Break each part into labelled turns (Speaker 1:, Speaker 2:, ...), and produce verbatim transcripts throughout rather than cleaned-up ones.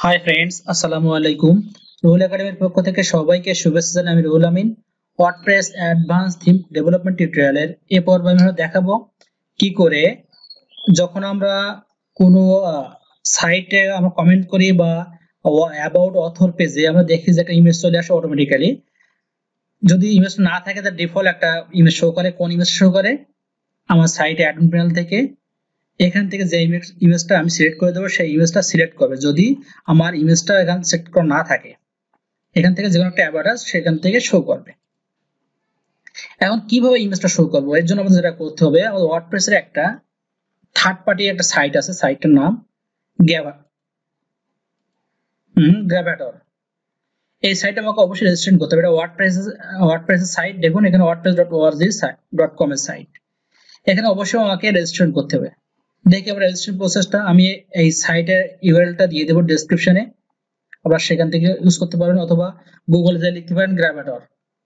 Speaker 1: Hi friends, আসসালামু আলাইকুম। রুহুল একাডেমির পক্ষ থেকে সবাইকে শুভেচ্ছা জানাই। আমি Ruhul Amin. WordPress advance theme development টিউটোরিয়ালের এই পর্বে আমি দেখাবো কি করে যখন আমরা কোনো সাইটে আমরা কমেন্ট করি বা অ্যাবাউট অথর পেজে আমরা দেখি যে একটা ইমেজ চলে আসে অটোমেটিক্যালি। যদি ইমেজ না থাকে তার ডিফল্ট একটা ইমেজ শো করে। কোন ইমেজ শো করে? আমার সাইটে অ্যাডমিন প্যানেল থেকে এখান থেকে যে ইমেজ ইমেজটা আমি সিলেক্ট করে দেবো সেই ইমেজটা সিলেক্ট করবে। যদি আমার ইমেজটা এখান সিলেক্ট করা না থাকে, এখান থেকে যে কোনো একটা অ্যাভাটার সেখান থেকে শো করবে। এখন কিভাবে ইমেজটা শো করবো? এর জন্য আমাদের যেটা করতে হবে, আমাদের ওয়ার্ডপ্রেসের একটা থার্ড পার্টি একটা সাইট আছে, সাইটটার নাম গ্যাভা হুম গ্র্যাভাটর। এই সাইটে আমাকে অবশ্যই রেজিস্ট্রেশন করতে হবে। এটা ওয়ার্ডপ্রেস ওয়ার্ডপ্রেসের সাইট। দেখুন এখানে WordPress dot org dot com এর সাইট। এখানে অবশ্যই আমাকে রেজিস্ট্রেশন করতে হবে। দেখি আমরা রেজিস্ট্রেশন প্রসেসটা, আমি এই সাইটের ইউআরএলটা দিয়ে দেবো ডেসক্রিপশনে, আবার সেখান থেকে ইউজ করতে পারেন, অথবা গুগলে যা লিখতে পারেন Gravatar,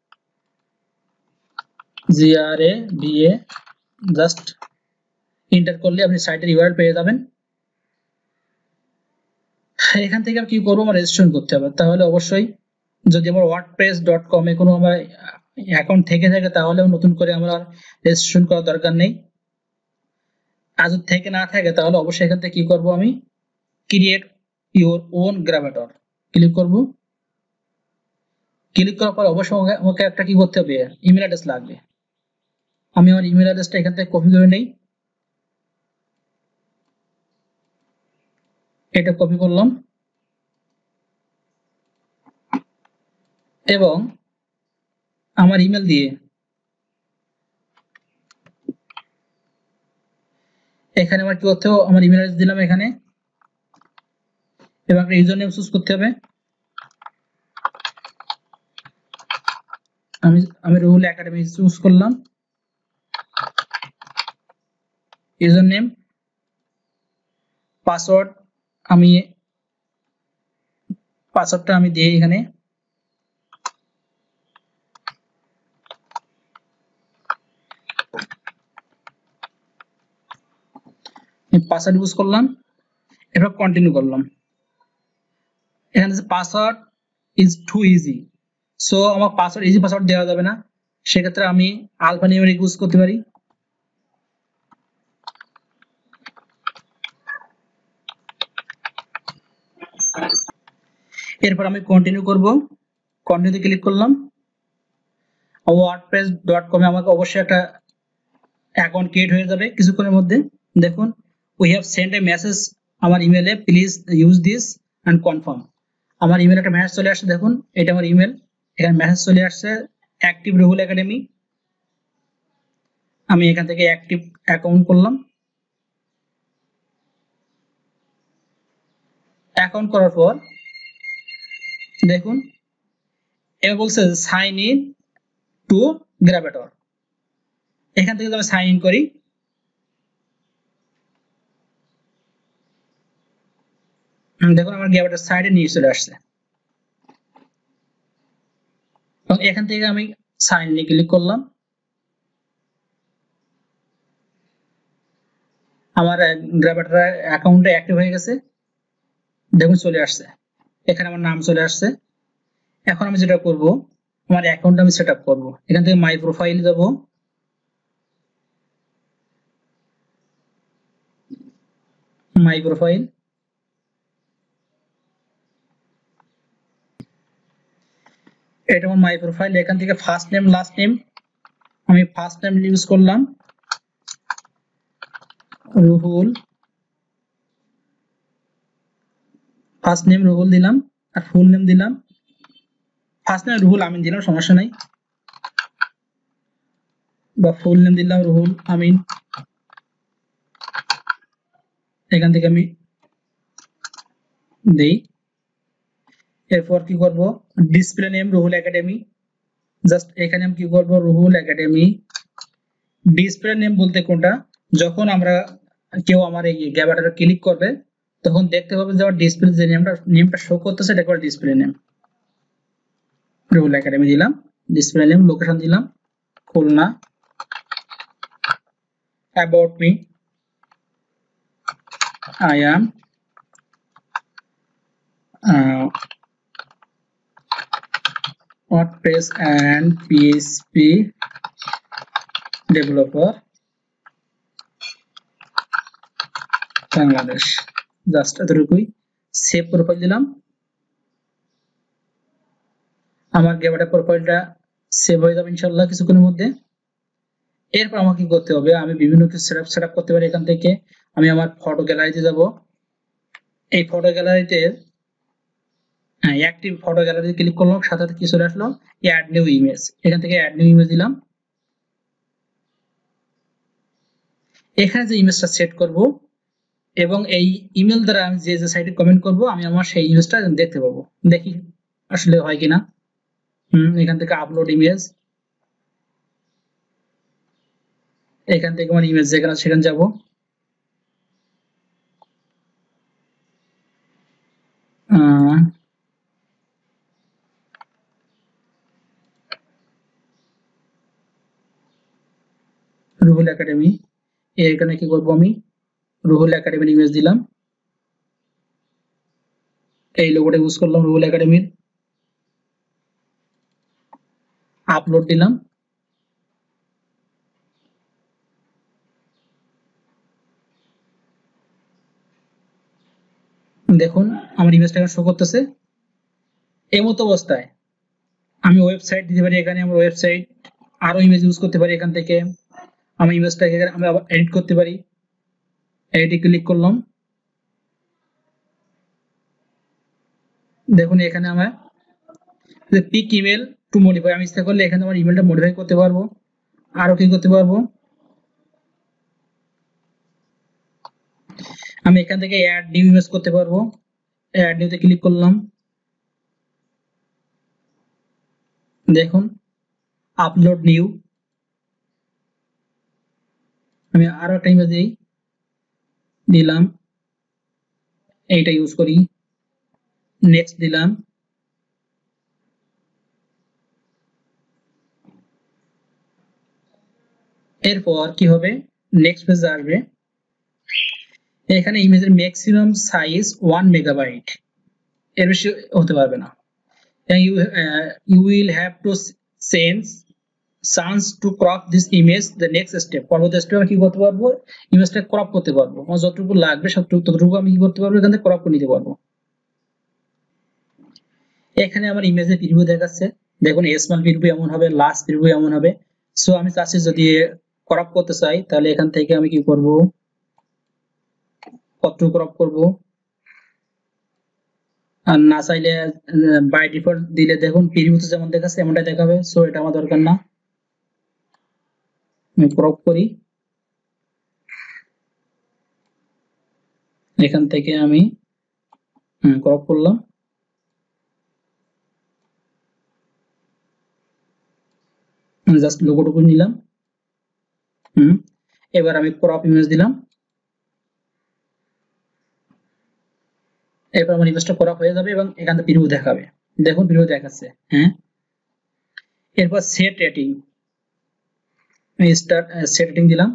Speaker 1: G R A V A, just enter করলে আপনি সাইটের ইউআরএল পেয়ে যাবেন। এখান থেকে আমি কি করবো, আমার রেজিস্ট্রেশন করতে হবে। তাহলে অবশ্যই যদি আমার ওয়ার্ডপ্রেস ডট কম এ কোনো আমার অ্যাকাউন্ট থেকে থাকে তাহলে নতুন করে আমার আর রেজিস্ট্রেশন করার দরকার নেই। আর যদি থেকে না থাকে তাহলে অবশ্যই এখান থেকে কি করব, আমি create your own Gravatar click করব। ক্লিক করার পর অবশ্যই আমাকে একটা কি করতে হবে, ইমেল অ্যাড্রেস লাগবে। আমি আমার ইমেল অ্যাড্রেসটা এখান থেকে কপি করে নেই। এটা কপি করলাম এবং আমার ইমেল দিয়ে এখানে আমার কি করতে হবে, আমার ইমেল অ্যাড্রেস দিলাম এখানে এবং একটা ইউজার নেম চুজ করতে হবে। আমি আমি রুহুল একাডেমি চুজ করলাম। ইউজার নেম, পাসওয়ার্ড আমি পাসওয়ার্ডটা আমি দিই এখানে। পাসওয়ার্ড ইউজ করলাম, এরপর কন্টিনিউ করলাম। এখানে password is too easy, so আমার পাসওয়ার্ড ইজি পাসওয়ার্ড দেওয়া যাবে না। সেক্ষেত্রে আমি আলফা নিউমেরিক ইউজ করতে পারি। এরপর আমি কন্টিনিউ করব। কন্টিনিউতে ক্লিক করলাম। ওয়ার্ডপ্রেস ডট কম এ আমাকে অবশ্যই একটা অ্যাকাউন্ট ক্রিয়েট হয়ে যাবে কিছুক্ষণের মধ্যে। দেখুন, we have sent a message আমার ইমেলে, please use this and confirm. আমার ইমেলে একটা মেসেজ চলে আসছে। দেখুন এটা আমার ইমেল, এখানে মেসেজ চলে আসছে অ্যাক্টিভ রুহুল একাডেমি। আমি এখান থেকে অ্যাক্টিভ অ্যাকাউন্ট করলাম। অ্যাকাউন্ট করার পর দেখুন এবার বলছে সাইন ইন টু গ্র্যাভাটর। এখান থেকে আমি সাইন ইন করি। দেখুন আমার গ্র্যাভাটর সাইডে নিয়ে চলে আসছে এবং এখান থেকে আমি সাইন ইন ক্লিক করলাম। আমার গ্র্যাভাটর অ্যাকাউন্টটা অ্যাক্টিভ হয়ে গেছে। দেখুন চলে আসছে, এখানে আমার নাম চলে আসছে। এখন আমি যেটা করব, আমার অ্যাকাউন্ট আমি সেট আপ করবো। এখান থেকে মাই প্রোফাইল যাব, মাই প্রোফাইল, এটা আমার মাই প্রোফাইল। এখান থেকে ফার্স্ট নেম লাস্ট নেম, আমি ফার্স্ট নেম ইউজ করলাম রুহুল, ফার্স্ট নেম রুহুল দিলাম আর ফুল নেম দিলাম। ফার্স্ট নেম রুহুল আমিন দিলাম, সমস্যা নাই, বা ফুল নেম দিলাম রুহুল আমিন। এখান থেকে আমি দেই। এরপর কি করব, display name Ruhul academy, just এখানে আমি কি করব, রুহুল একাডেমি। ডিসপ্লে নেম বলতে কোনটা, যখন আমরা কেউ আমার এই গ্যাবাটারে ক্লিক করবে তখন দেখতে পাবে যে আমার ডিসপ্লে যে নেমটা নেমটা শো করতেছে এটা করে ডিসপ্লে নেম। রুহুল একাডেমি দিলাম, ডিসপ্লে নেম, লোকেশন দিলাম Khulna, about me, I am WordPress and PHP developer Bangladesh, just এতটুকুই। সেভ প্রোফাইল দিলাম, আমার গেভাটা প্রোফাইলটা সেভ হয়ে যাবে ইনশাআল্লাহ কিছুক্ষণের মধ্যে। এরপর আমাকে কি করতে হবে, আমি বিভিন্ন কিছু সেটআপ সেটআপ করতে পারি। এখান থেকে আমি আমার ফটো গ্যালারিতে যাব। এই ফটো গ্যালারিতে হ্যাঁ অ্যাক্টিভ ফটো গ্যালারিতে ক্লিক করলাম, সাথে সাথে কি চলে আসলো, অ্যাড নিউ ইমেজ। এখান থেকে অ্যাড নিউ ইমেজ দিলাম। এখানে যে ইমেজটা সেট করব এবং এই ইমেল দ্বারা আমি যে যে সাইটে কমেন্ট করব, আমি আমার সেই ইমেজটা দেখতে পাবো। দেখি আসলে হয় কিনা। হুম এখান থেকে আপলোড ইমেজ, এখান থেকে আমার ইমেজ যেখানে সেখানে যাব। রুহুল একাডেমি, এখানে কি করব, আমি রুহুল একাডেমির ইমেজ দিলাম, এই লোগোটা ইউজ করলাম রুহুল একাডেমির। আপলোড দিলাম, দেখুন আমার ইমেজটা শো করতেছে। এই মতো অবস্থায় আমি ওয়েবসাইট দিতে পারি, এখানে আমার ওয়েবসাইট আরো ইমেজ ইউজ করতে পারি। এখান থেকে আমি ইমেজটাকে আমি আবার এডিট করতে পারি। এডিটে ক্লিক করলাম, দেখুন এখানে আমার পিক ইমেল টু মডিফাই, আমি ইচ্ছা করলে এখানে আমার ইমেলটা মডিফাই করতে পারবো। আরো কি করতে পারবো, আমি এখান থেকে অ্যাড নিউ ইমেজ করতে পারবো। অ্যাড নিউতে ক্লিক করলাম, দেখুন আপলোড নিউ। আমি আরো একটা ইমেজ দিই, দিলাম, এইটা ইউজ করি, নেক্সট দিলাম। এরপর কি হবে, নেক্সট পেজে আসবে। এখানে ইমেজের ম্যাক্সিমাম সাইজ ওয়ান মেগাবাইট, এর বেশি হতে পারবে না। you uh, you will have to change chance to crop this image the next step। পরবর্তী স্টেপে আমি কি করতে পারবো, ইমেজটা ক্রপ করতে পারবো। আমার যতটুকু লাগবে ততটুকু আমি কি করতে পারবো, এখান থেকে ক্রপ করে নিতে পারবো। এখানে আমার ইমেজের প্রিভিউ দেখাচ্ছে, দেখুন স্মল প্রিভিউ এমন হবে, লার্জ প্রিভিউ এমন হবে। সো আমি চাচ্ছি যদি ক্রপ করতে চাই, তাহলে এখান থেকে আমি কি করব, কতটুকু ক্রপ করব। আর না চাইলে বাই ডিফল্ট দিলে দেখুন প্রিভিউতে যেমন দেখাচ্ছে এমনটাই দেখাবে। সো এটা আমার দরকার না, আমি ক্রপ করি। এখান থেকে আমি ক্রপ করলাম, জাস্ট লোগোটুকু নিলাম। হুম এবার আমি ক্রপ ইমেজ দিলাম, এরপর আমার ইমেজটা ক্রপ হয়ে যাবে এবং এখান থেকে প্রিভিউ দেখাবে। দেখুন প্রিভিউ দেখাচ্ছে। হ্যাঁ এরপর সেট রেটিং, আমি স্টার্ট সেট রেটিং দিলাম।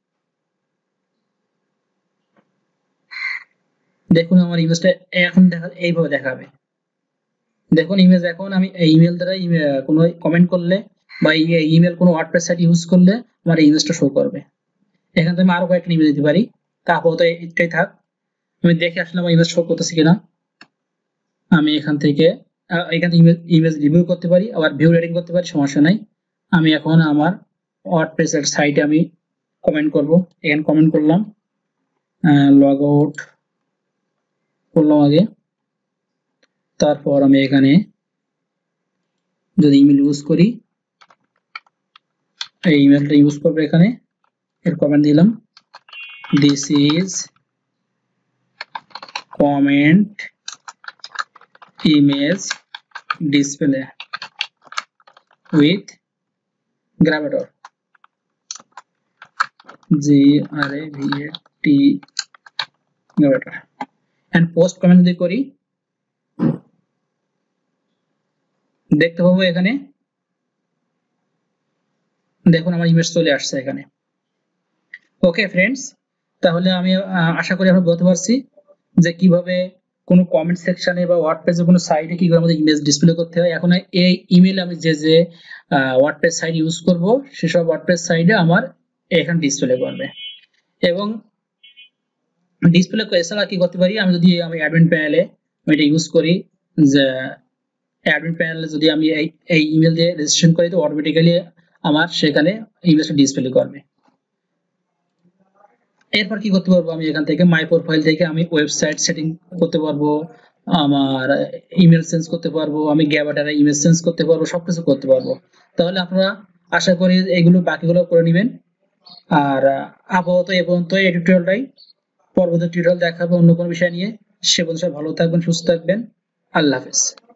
Speaker 1: দেখুন আমার ইমেজটা এখন দেখা এইভাবে দেখাবে। দেখুন ইমেজ এখন আমি এই ইমেল দ্বারা কোনো কমেন্ট করলে বা ইমেল কোনো ওয়ার্ডপ্রেস সাইট ইউজ করলে আমার এই ইমেজটা শো করবে। এখান থেকে আমি আরো কয়েকটা ইমেজ দিতে পারি, তা আপাতত এটাই থাক। আমি দেখে আসলে আমার ইমেজ শো করতেছে কিনা। আমি এখান থেকে এখান থেকে ইমেজ রিভিউ করতে পারি, আবার ভিউ রেটিং করতে পারি, সমস্যা নাই। আমি এখন আমার ওয়ার্ডপ্রেস এর সাইটে আমি কমেন্ট করব। এখানে কমেন্ট করলাম, লগ আউট করলাম আগে, তারপর আমি এখানে যদি ইমেল ইউজ করি, এই ইমেলটা ইউজ করবো। এখানে এর কমেন্ট দিলাম, this is comment image display with Gravatar, G R A V A T Gravatar, and post comment যদি করি, দেখতে পাবো এখানে দেখুন আমার ইমেজ চলে আসছে এখানে। ওকে ফ্রেন্ডস, তাহলে আমি আশা করি আমরা বলতে পারছি যে কিভাবে কোনো কমেন্ট সেকশনে বা ওয়ার্ডপ্রেসে কোনো সাইটে কি করে আমাদের ইমেজ ডিসপ্লে করতে হয়। এখন এই ইমেল আমি যে যে ওয়ার্ডপ্রেস সাইট ইউজ করব সেসব ওয়ার্ডপ্রেস সাইটে আমার এখানে ডিসপ্লে করবে। এবং ডিসপ্লে এছাড়া কি করতে পারি, আমি যদি আমি অ্যাডমিন প্যানেলে আমি এটা ইউজ করি, যে অ্যাডমিন প্যানেলে যদি আমি এই এই ইমেল দিয়ে রেজিস্ট্রেশন করি তো অটোমেটিক্যালি আমার সেখানে ইমেজটা ডিসপ্লে করবে। এরপর কি করতে পারবো, আমি এখান থেকে মাই প্রোফাইল থেকে আমি ওয়েবসাইট সেটিং করতে পারবো, আমার ইমেল চেঞ্জ করতে পারবো, আমি গ্যাবাটারে ইমেল চেঞ্জ করতে পারবো, সবকিছু করতে পারবো। তাহলে আপনারা আশা করি এগুলো বাকিগুলো করে নেবেন। আর আপাতত এ পর্যন্ত এই টিউটোরিয়ালটাই, পরবর্তী টিউটোরিয়াল দেখাবো অন্য কোনো বিষয় নিয়ে। সে পর্যন্ত ভালো থাকবেন, সুস্থ থাকবেন। আল্লাহ হাফেজ।